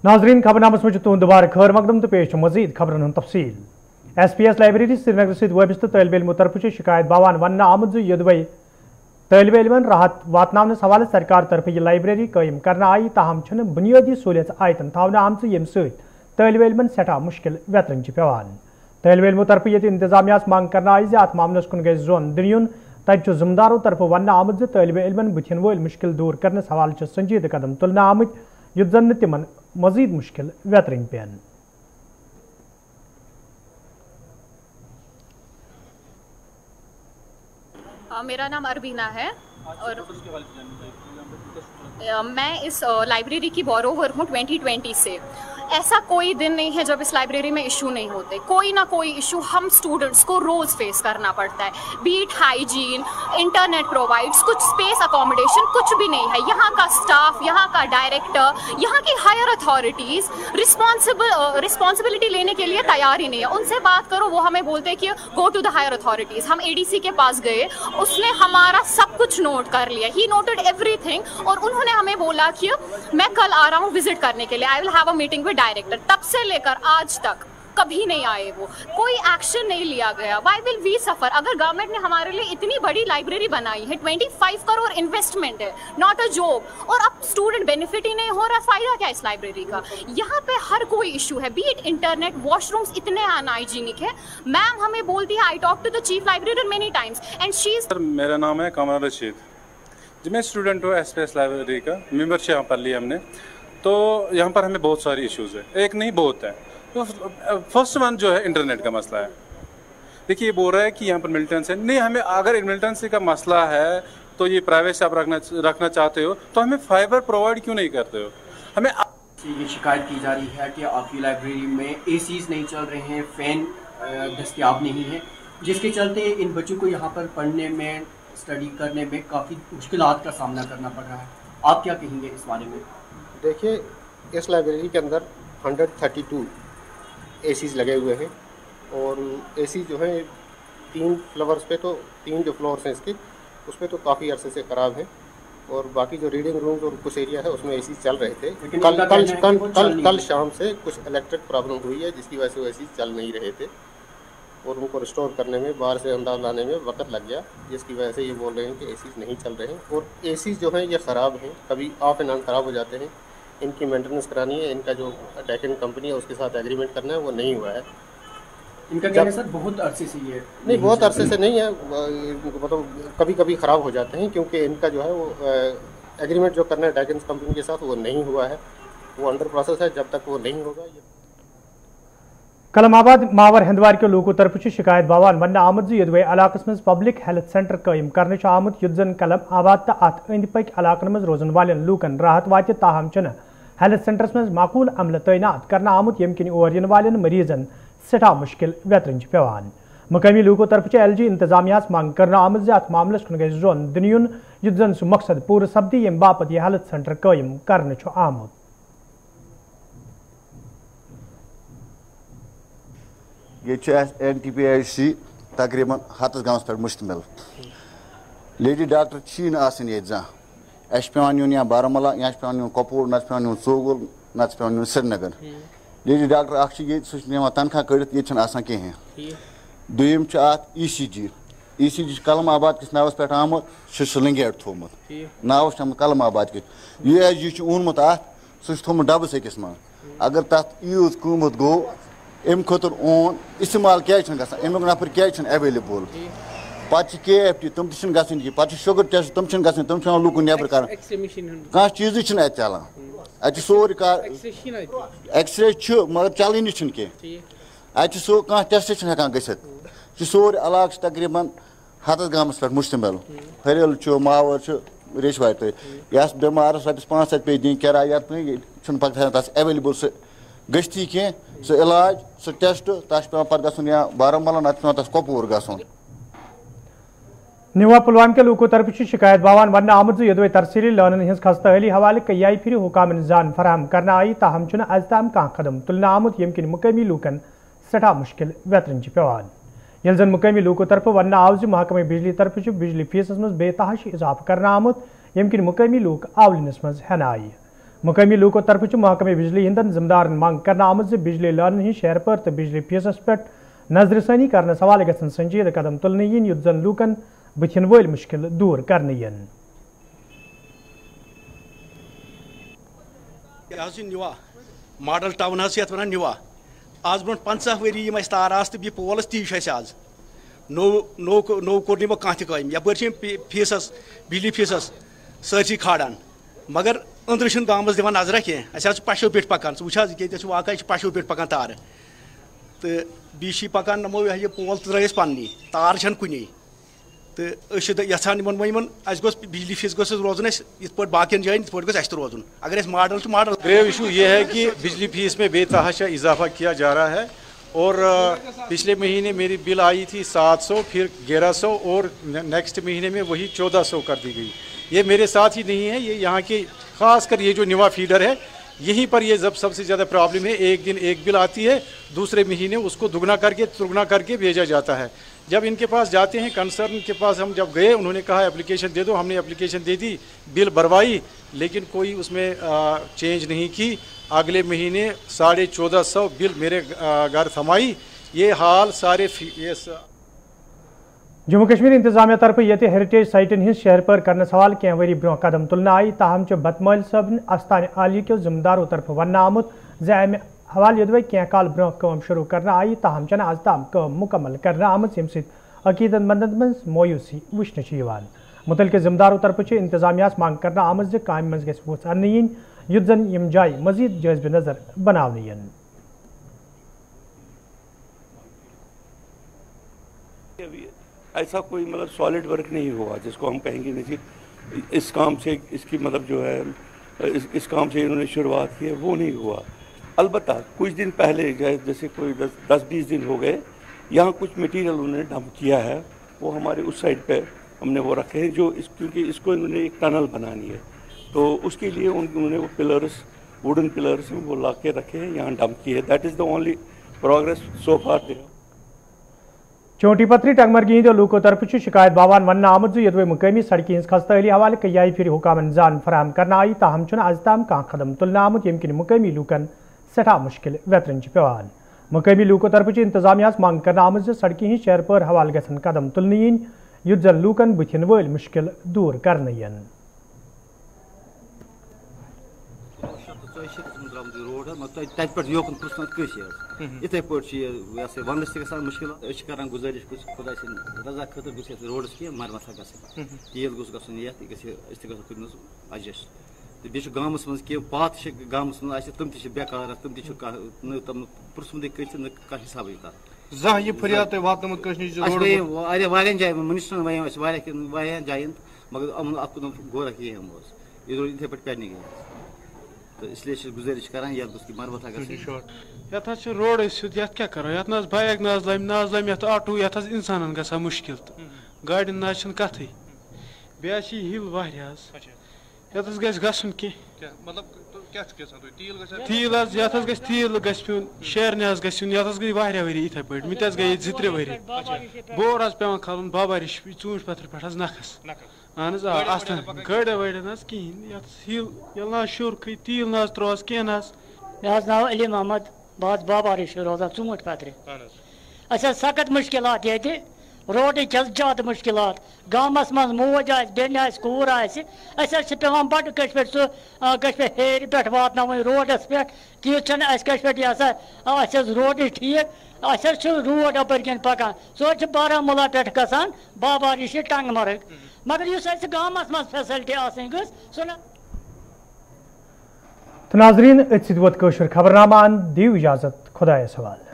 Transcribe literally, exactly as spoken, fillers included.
नाजरीन खबरनामस में तुंद दोबारा खैर मकदम तो पेश मजीद खबरन हन तफसील S P S library Srinagar सत वबस्त तलब इल्मो तरफ शिकायत बावान वन आमद यदवै तलब इल्मन राहत वातनावनस हवाले सरकार तरफ यह लाइब्रेरी कायम करना आई ताहम बुनियादी सहूलियत आयतन थावना आमच यम सत तलब इल्मन सठा मुश्किल वेतरन पेवान तलब इल्मो तरफ ये इंतजामिया मांग करना आई जे अत मामलस कुन गई जोन दिन तत जिम्मेदारों तरफ वन आमद जे तलब इल्मन बुथिन वोल मुश्किल दूर करने हवाले संजीद कदम तुलना आमत युत जन तिमन मजीद मुश्किल वेतरन पेन। मेरा नाम अरबीना है और मैं इस लाइब्रेरी की बोरोवर हूँ ट्वेंटी ट्वेंटी से। ऐसा कोई दिन नहीं है जब इस लाइब्रेरी में इशू नहीं होते, कोई ना कोई इशू हम स्टूडेंट्स को रोज़ फेस करना पड़ता है। बीट हाइजीन, इंटरनेट प्रोवाइड्स, कुछ स्पेस अकोमोडेशन कुछ भी नहीं है। यहाँ का स्टाफ, यहाँ का डायरेक्टर, यहाँ की हायर अथॉरिटीज़ रिस्पॉन्सिबल रिस्पॉन्सिबिलिटी लेने के लिए तैयार ही नहीं है। उनसे बात करो, वो हमें बोलते हैं कि go to the higher authorities. हम ए डी सी के पास गए, उसने हमारा सब कुछ नोट कर लिया, ही नोटेड एवरीथिंग, और उन्होंने हमें बोला कि मैं कल आ रहा हूँ विजिट करने के लिए, I will have a meeting director. तब से लेकर आज तक कभी नहीं आए, वो कोई एक्शन नहीं लिया गया। Why will we suffer? अगर गवर्नमेंट ने हमारे लिए इतनी बड़ी लाइब्रेरी बनाई है, पच्चीस करोड़ इन्वेस्टमेंट है, नॉट अ जॉब, और अब स्टूडेंट बेनिफिट ही नहीं हो रहा, फायदा क्या इस लाइब्रेरी का? यहाँ पे हर कोई इशू है, बीट इंटरनेट, वॉशरूम्स इतने अनहाइजीनिक है। मैम हमें बोलती है I talk to the chief librarian many times and she is. मेरा नाम है कमर रशीद जी, मैं स्टूडेंट हूँ एस पी एस लाइब्रेरी का, मेंबरशिप यहाँ पर लिया हमने। तो यहाँ पर हमें बहुत सारी इश्यूज़ है, एक नहीं बहुत है। तो फर्स्ट वन जो है इंटरनेट का मसला है। देखिए ये बोल रहा है कि यहाँ पर मिलिटेंसी नहीं, हमें अगर मिलिटेंसी का मसला है तो ये प्राइवेट से आप रखना रखना चाहते हो तो हमें फाइबर प्रोवाइड क्यों नहीं करते हो? हमें ये शिकायत की जा रही है कि आपकी लाइब्रेरी में ए सीज़ नहीं चल रहे हैं, फ़ैन दस्तियाब नहीं है, जिसके चलते इन बच्चों को यहाँ पर पढ़ने में, स्टडी करने में काफ़ी मुश्किलात का सामना करना पड़ रहा है। आप क्या कहेंगे इस बारे में? देखिए, इस लाइब्रेरी के अंदर एक सौ बत्तीस एसीज़ लगे हुए हैं और एसी जो है तीन फ्लोर्स पे, तो तीन जो फ्लोर्स हैं इसके उस पर तो काफ़ी अरसे से ख़राब है, और बाकी जो रीडिंग रूम्स और कुछ एरिया है उसमें एसी चल रहे थे। कल कल कल कल कल शाम से कुछ इलेक्ट्रिक प्रॉब्लम हुई है जिसकी वजह से वो एसी चल नहीं रहे थे, और उनको रिस्टोर करने में, बाहर से अंदाज लाने में वक्त लग गया, जिसकी वजह से ये बोल रहे हैं कि एसीज़ नहीं चल रहे हैं। और एसीज़ जो हैं ये ख़राब हैं, कभी ऑफ एंड ऑन ख़राब हो जाते हैं, इनकी मेंटेनेंस करानी है, इनका जो डेकन कंपनी है उसके साथ एग्रीमेंट करना है, वो नहीं हुआ है। इनका क्या है सर, बहुत अरसे से ये नहीं, बहुत अरसे से नहीं है, मतलब कभी कभी ख़राब हो जाते हैं, क्योंकि इनका जो है वो एग्रीमेंट जो करना है डेकन कंपनी के साथ वो नहीं हुआ है, वो अंडर प्रोसेस है। जब तक वो नहीं होगा ये कलमाबाद मावर हंदवार के लोगों तरफ शिकायत बावान वन आमद यदवे इलाकस मज पब्लिक हेल्थ सेंटर कायम करने आमत युत जन कलम आबाद तो अत अंद पक इलाकन मज रोजन वालन लूकन राहत वात ताहम हेल्थ सेंटरस मज माकूल अमल तैनात करना आमुत यम किन और इन वालन मरीजन सठा मुश्किल वेतरन पेवान। मकामी लोगों तरफ एल जी इंतजामिया मांग करना आमद अत मामलस कुन गई जोन दिन युत जन सह मकसद पूर सपदी यम बापत यह हेल्थ सेंटर कायम करने आमुत। ये N T P I C तकरीबन हतस गाँव पे मुश्तमिल। लेडी डॉक्टर चीन आसन ये जहाँ अस पेवान यून या बारामूला, या पेवान यून कपूर, ना पेवान यून सोगुल, ना पेवान यून श्रीनगर। लेडी डॉक्टर अख ये सह तनख्वाह कड़ित, ये आसान कहें। दुम ई सी जी ई सी जी कलम आबाद किस नावस पे आमुत सलिंगेट थोमुत, नावस कलम आबाद किस यू एस जी ओनमुत अत सह थोमुत डबस अकिस मन। अगर तथ यूज कूमत गो अम खुद ओन इस्तेमाल क्या अमुक नफर क्या एवेलेबल, पे के एफ टी तम तन पे शुगर टेस्ट तम गम तम लूकन नबर कर कह चीज चलान अत सोरे एक्सरे मगर चलानी कह अत सो कह टेस्ट हेकान गसित सोरे इलाक तकरीबन हतस गामस पे मुश्तमिल। फरेल मावर रेशवार तो यस बेमारस रपस पाँच हथ पे दिन किराया पे तस एवेलेबल सह गश्ती कह सह इलाज सह टेस्ट तस पे पे गन या बारामूला ना पे तस कपूर गन। निवा पुलवाम के लोगों तरफ शिकायत बावान वन आमद यदवे तरसीली लानन हिंस खस्ताली हवाले कई फिर हुकाम जान फराहम करना आई ताहम अज तम कह कदम तुलना आमुत यम किन मुकामी लूकन सठा मुश्किल वेतरन पेवान। यल जन मुकामी लोगों तरफ वन आव महकमे बिजली तरफ बिजली फीसस मज बेतहाश इजाफा करना आमुत यम किन मुकामी लूक आवलिनस मज हेन आई। मुकामी लोको तरफ महकमे बिजली हंदन जिम्मेदार मांग करना आमद बिजली लान हज शहर पर तो बिजली फीसस पे नजरसानी करने सवाल गसन संजीद कदम तुलन yin युत जन लूकन बथिन वल मुश्किल दूर करने yin निवा मॉडल टाउन ये वन निवा आज ब्रो पंचाह वरी तार आस तो पोलस ती आज नो नो नो कोर नो कह तम यपर फीसस बिजली फीसस सरसी खाड़ान मगर अंदर गामस दिवान नजर कह पशो पे पकान वो वाक़ पशो पे पकान तार तो बी पकान नमो यह पोल त्रे पन्नी तार कुन तो यहान वन बिजली फीस गोस रोजन ये बाकी जान ये तो रोजन अगर मॉडल तो मॉडल ग्रेव इशू ये है कि बिजली फीस में बेतहाशा इजाफा किया जा रहा है और पिछले महीने मेरी बिल आई थी सात सौ फिर ग्यारह सौ और नेक्स्ट महीने में वही चौदह सौ कर दी गई। ये मेरे साथ ही नहीं है, ये यहाँ के खास कर ये जो निवा फीडर है यहीं पर ये जब सबसे ज़्यादा प्रॉब्लम है। एक दिन एक बिल आती है, दूसरे महीने उसको दुगना करके तुगना करके भेजा जाता है। जब इनके पास जाते हैं कंसर्न के पास हम जब गए उन्होंने कहा एप्लीकेशन दे दो, हमने एप्लीकेशन दे दी, बिल भरवाई, लेकिन कोई उसमें आ, चेंज नहीं की। अगले महीने साढ़े चौदह सौ बिल मेरे घर थमाई। ये हाल सारे ये जम्मू कश्मीर इंतजामिया तरफ ये हेरिटेज साइटन हिंद शहर पर करने सवाल क्या वरी ब्रो कदम तुलना आई, ताहम बतमल सबन अस्तान आली के जिम्मेदारों तरफ वन आमुत जैम हवाल यदवे क्या काल ब्रो कम शुरू करना आई, ताहम चन आज ताम कम मुकम्मल करना आमत यम सित अकीदत मंदन मज मोयूसी वुशन मुतलके जिम्मेदारों तरफ इंतजामिया मांग करना आमत काम मज गन युत जन यम जाय मजीद जायज नजर बनावन। ऐसा कोई मतलब सॉलिड वर्क नहीं हुआ जिसको हम कहेंगे नहीं इस काम से इसकी मतलब जो है इस, इस काम से इन्होंने शुरुआत की है, वो नहीं हुआ। अलबत्ता कुछ दिन पहले जैसे कोई दस दस बीस दिन हो गए यहाँ कुछ मटेरियल उन्होंने डंप किया है, वो हमारे उस साइड पे हमने वो रखे हैं जो इस क्योंकि इसको इन्होंने एक टनल बनानी है तो उसके लिए उन्होंने वो पिलर्स वुडन पिलर्स वो ला के रखे हैं, यहाँ डंप किए। That is the only progress so far there. चोटी पत्री टंगमरगी हिंदो लूको तरफ शिकायत बावान वन आमद यदवे मुकामी सड़की हिंस खस्ता अली हवाले कई फिर हुकामन जान फराहम करना आई, ताहम चुन आज ताम कह कदम तुलना आमद यमकिन मुकामी लूकन सठा मुश्किल वेतरन पेवान। मुकामी लूको तरफ इंतजामिया मांग करना आमद सड़की हिंस शहर पर हवाल गसन कदम तुलन युत जन लूकन बुथिन वल मुश्किल दूर करन। रोड तत पे योकन पुछन कस इथे पे वंदस ग मुश्किल कर गुजारिश खुदा रजा खतर गुस रोडस की मरमत ग तेल गुस गन ये कुन एडजस्ट तो बे गामस मज कह पात गामस मज तम त बेकार तम तम पुरसमुद कह हिसाब वारियान जायन मिनिस्टर वारियान जायन मगर अमन अकुन गोरा कहें ये रोड इथे पे पेंडिंग तो इसलिए गुजारिश करान ये मरमत ये रोड ये क्या करो ये बैग ना लम ना लम ये आटो ये इंसान ग मुश्किल तो गाड़ी ना कथ बे हिल वारिया ये गसन कह तील ये तील गुन शेरने गुन ये गई वारिया वरी इथे पे मे गई जि त्रे वरी बोर पे खलन बाबारिश चूंट पत्र पे नखस अहन अस्तन गड़ वड़न कहें हिल ना शुर खी तील ना त्रोस कह ना मे नाव अली मोहम्मद बहुत बाबारिश रोजान चूंट पत्र अस सख्त मुश्किल ये रोड ज्यादा मुश्किल गामस मज मोज बेन कूर पेवान बड़ कश पे सह कश पे हेर पे वात रोडस पे तीत कश पे रोड ठीक अस रोड अपर कन पकान सो बारामूला पे गसान बाबारिश टंगमर्ग मगर इस गामस मज फैसिलिटी आसन गई सो नाजरीन खबरनामा दिव इजाजत खुदा सवाल।